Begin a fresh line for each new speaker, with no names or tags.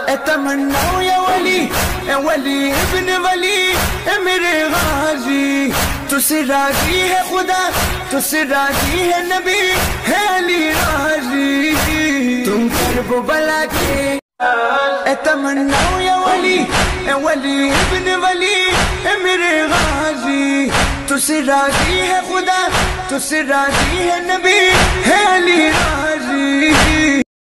तमन्ना या वली इब्न वली मेरे गाजी, तुझसे राजी है खुदा, तुझसे राजी है नबी, है अली राजी। तुम करबो बला के तमन्ना या वली इब्न वली मेरे गाजी, तुझसे राजी है खुदा, तुझसे राजी है नबी, है अली राजी।